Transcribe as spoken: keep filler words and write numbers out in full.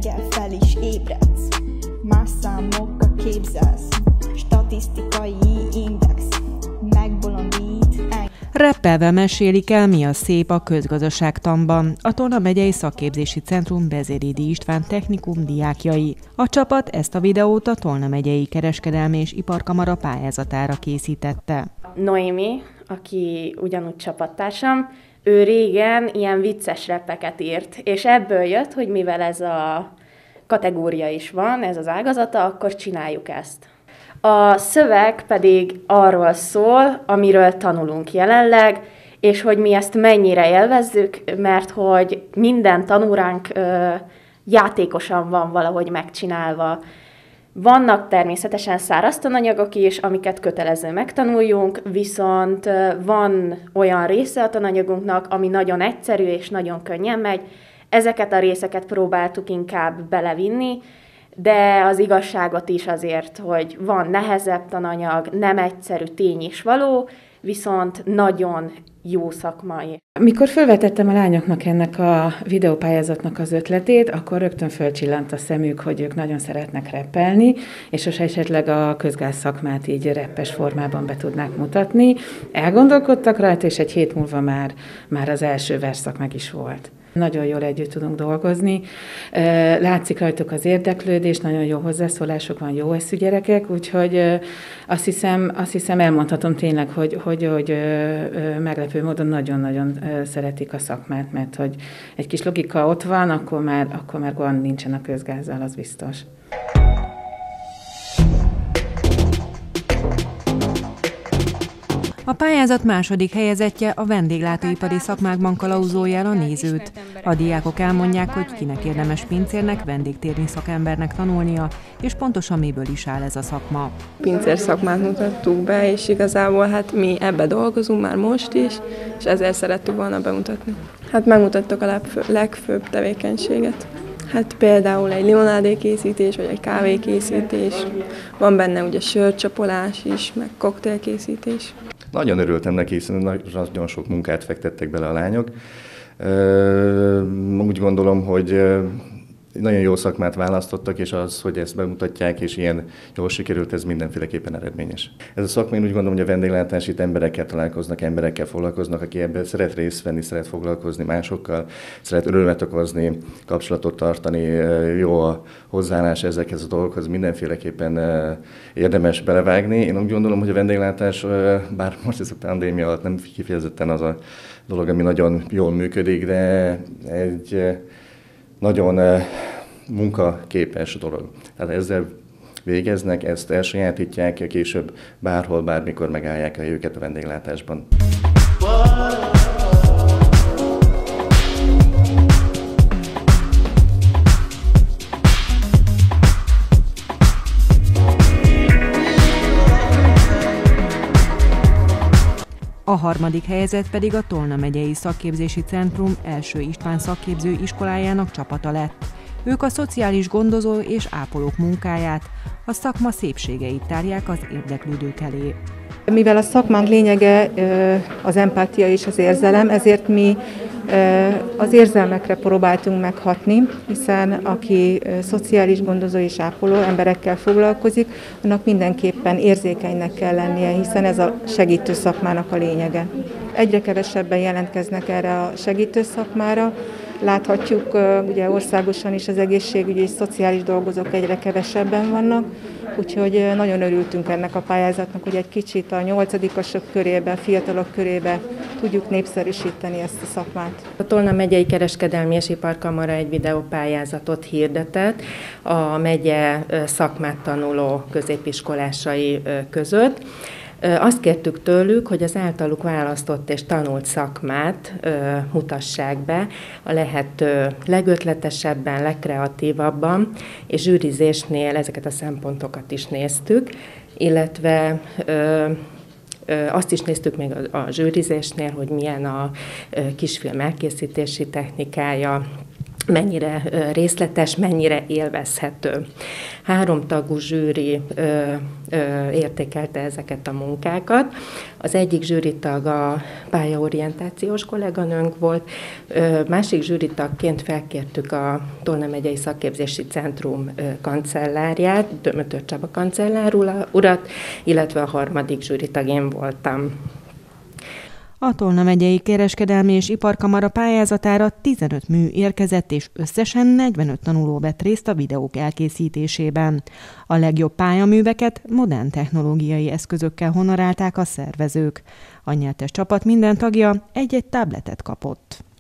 reggel fel is ébredsz, más számokkal képzelsz, statisztikai index megbolondít. Rappelve mesélik el, mi a szép a közgazdaságtanban. A Tolna megyei szakképzési centrum Bezérédi István technikum diákjai. A csapat ezt a videót a Tolna megyei kereskedelmi és iparkamara pályázatára készítette. Noémi, aki ugyanúgy csapattársam, ő régen ilyen vicces rappeket írt, és ebből jött, hogy mivel ez a kategória is van, ez az ágazata, akkor csináljuk ezt. A szöveg pedig arról szól, amiről tanulunk jelenleg, és hogy mi ezt mennyire élvezzük, mert hogy minden tanóránk ö, játékosan van valahogy megcsinálva. Vannak természetesen száraz tananyagok is, amiket kötelező megtanuljunk, viszont van olyan része a tananyagunknak, ami nagyon egyszerű és nagyon könnyen megy. Ezeket a részeket próbáltuk inkább belevinni, de az igazságot is azért, hogy van nehezebb tananyag, nem egyszerű, tény is való, viszont nagyon jó szakmai. Mikor felvetettem a lányoknak ennek a videópályázatnak az ötletét, akkor rögtön fölcsillant a szemük, hogy ők nagyon szeretnek rappelni, és most esetleg a közgáz szakmát így rappes formában be tudnák mutatni. Elgondolkodtak rajta, és egy hét múlva már, már az első versszak meg is volt. Nagyon jól együtt tudunk dolgozni. Látszik rajtuk az érdeklődés, nagyon jó hozzászólások van, jó eszű gyerekek, úgyhogy azt hiszem, azt hiszem elmondhatom tényleg, hogy, hogy, hogy meglepő módon nagyon-nagyon szeretik a szakmát, mert hogy egy kis logika ott van, akkor már, akkor már gond nincsen a közgázzal, az biztos. A pályázat második helyezettje a vendéglátóipari szakmákban kalauzolja el a nézőt. A diákok elmondják, hogy kinek érdemes pincérnek, vendégtérni szakembernek tanulnia, és pontosan miből is áll ez a szakma. Pincér szakmát mutattuk be, és igazából hát mi ebbe dolgozunk már most is, és ezért szerettük volna bemutatni. Hát megmutattuk a legfőbb tevékenységet. Hát például egy limonádékészítés, vagy egy kávékészítés, van benne ugye sörcsapolás is, meg koktélkészítés. Nagyon örültem neki, hiszen nagyon sok munkát fektettek bele a lányok. Úgy gondolom, hogy nagyon jó szakmát választottak, és az, hogy ezt bemutatják, és ilyen jól sikerült, ez mindenféleképpen eredményes. Ez a szakma, én úgy gondolom, hogy a vendéglátás itt emberekkel találkoznak, emberekkel foglalkoznak, aki ebben szeret részt venni, szeret foglalkozni másokkal, szeret örömet okozni, kapcsolatot tartani, jó a hozzáállás ezekhez a dolgokhoz, mindenféleképpen érdemes belevágni. Én úgy gondolom, hogy a vendéglátás, bár most ez a pandémia alatt nem kifejezetten az a dolog, ami nagyon jól működik, de egy nagyon munkaképes dolog. Tehát ezzel végeznek, ezt elsajátítják, később bárhol, bármikor megállják a helyüket a vendéglátásban. A harmadik helyezett pedig a Tolna megyei szakképzési centrum első István szakképző iskolájának csapata lett. Ők a szociális gondozó és ápolók munkáját, a szakma szépségeit tárják az érdeklődők elé. Mivel a szakmánk lényege az empátia és az érzelem, ezért mi az érzelmekre próbáltunk meghatni, hiszen aki szociális gondozó és ápoló emberekkel foglalkozik, annak mindenképpen érzékenynek kell lennie, hiszen ez a segítő szakmának a lényege. Egyre kevesebben jelentkeznek erre a segítő szakmára. Láthatjuk, ugye országosan is az egészségügyi és szociális dolgozók egyre kevesebben vannak, úgyhogy nagyon örültünk ennek a pályázatnak, hogy egy kicsit a nyolcadikosok körébe, fiatalok körébe tudjuk népszerűsíteni ezt a szakmát. A Tolna megyei kereskedelmi és iparkamara egy videópályázatot hirdetett a megye szakmát tanuló középiskolásai között. Azt kértük tőlük, hogy az általuk választott és tanult szakmát ö, mutassák be a lehető legötletesebben, legkreatívabban, és zsűrizésnél ezeket a szempontokat is néztük, illetve ö, ö, azt is néztük még a, a zsűrizésnél, hogy milyen a ö, kisfilm elkészítési technikája, mennyire részletes, mennyire élvezhető. Három tagú zsűri ö, ö, értékelte ezeket a munkákat. Az egyik zsűritag a pályaorientációs kolléganőnk volt, ö, másik zsűritagként felkértük a Tolna megyei szakképzési centrum ö, kancellárját, Dömötör Csaba kancellár urat, illetve a harmadik zsűritag én voltam. A Tolna megyei kereskedelmi és iparkamara pályázatára tizenöt mű érkezett, és összesen negyvenöt tanuló vett részt a videók elkészítésében. A legjobb pályaműveket modern technológiai eszközökkel honorálták a szervezők. A nyertes csapat minden tagja egy-egy tabletet kapott.